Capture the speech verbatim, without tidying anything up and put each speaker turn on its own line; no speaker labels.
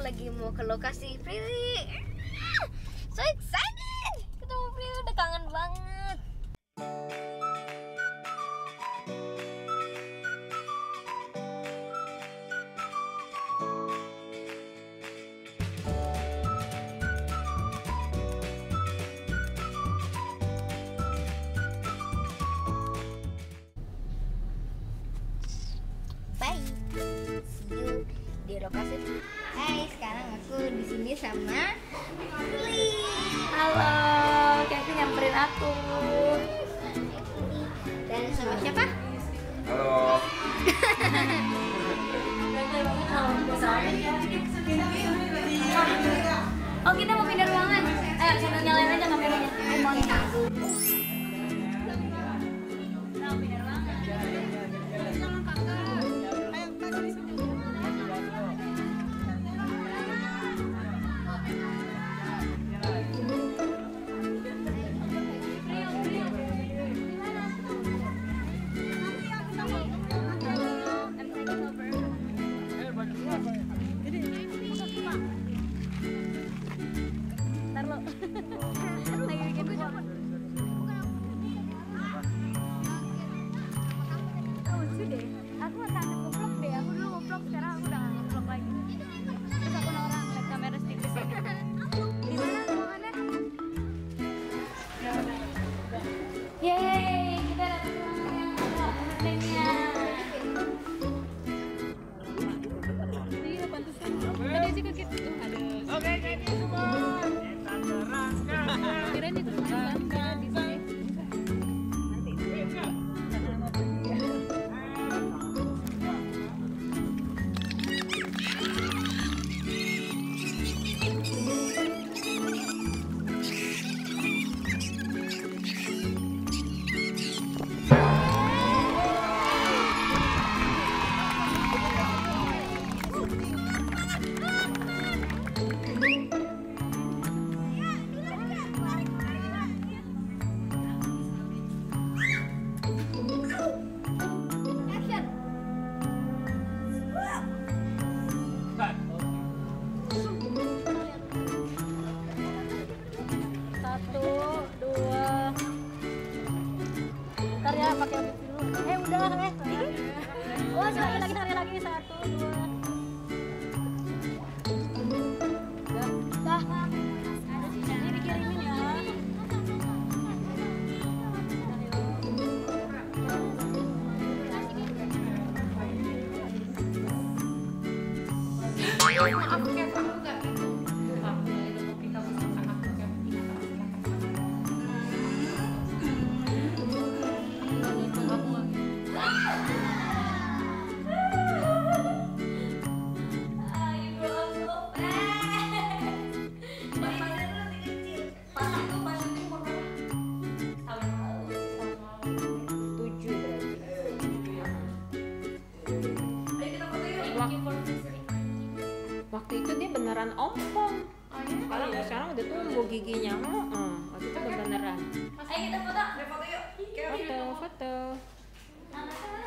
lagi mau ke lokasi Prilly. So excited ketemu Prilly, udah kangen banget. Bye. See you di lokasi. Hai, sekarang aku di sini sama Prilly.
Halo, Kevin nyamperin aku.
Dan sama siapa?
Halo.
Oh, kita mau pindah ruangan. Ayo, sambil nyalain aja kameranya. Eh, mau nih.
Aku akan nge-vlog deh, aku dulu nge-vlog, sekarang aku udah gak nge-vlog lagi. Terus aku orang ngeliat kamera stiker. Gimana ruangannya?
Yeay, kita dapat ruangan yang ada entertainnya.
Iya, pantesan. Tadi sih kaget tuh ada. Oke, jadi semua. Kirain itu ruangan kan di sini. Satu, dua. Ntar ya pakai mic dulu. Eh udah eh. Oh sekali lagi sekali lagi satu dua. Dah. Dah. Ini dikirimin ya. Maaf Kev, aku gak gitu.
Waktu itu dia beneran ompong. Sekarang sekarang udah tumbuh giginya. Heeh, waktu itu beneran.
Ayo kita foto. Foto yuk.
Foto, foto.
Nah,